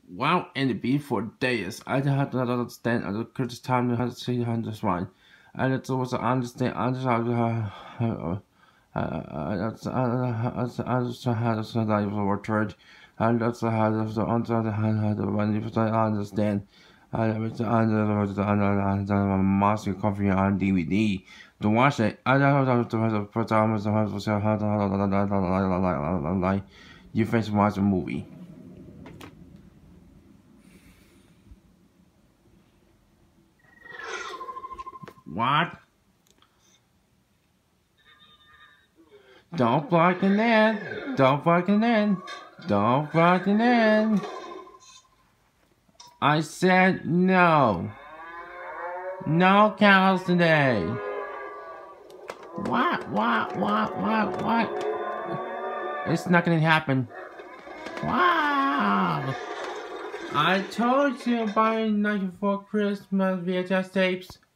Wow, and it be for days. I had to understand at the Kurdish time to see this one. And it was understand I was tortured, and that's how the answer when you understand. I was under master coffee on DVD to watch it. I don't know to put on like you face watch a movie. What? Don't block it in. Don't block it in. Don't block it in. I said no. No cows today. What? It's not gonna happen. Wow. I told you by night before Christmas VHS tapes.